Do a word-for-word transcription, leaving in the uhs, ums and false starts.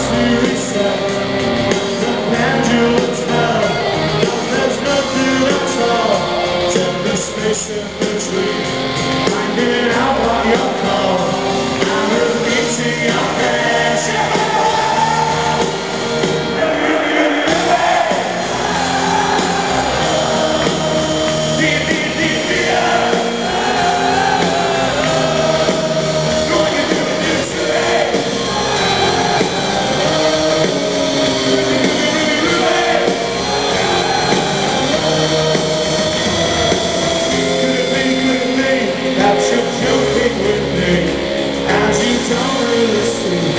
Space in between, finding out what you're called. I'm repeating your past. That you're joking with me, as you don't really see.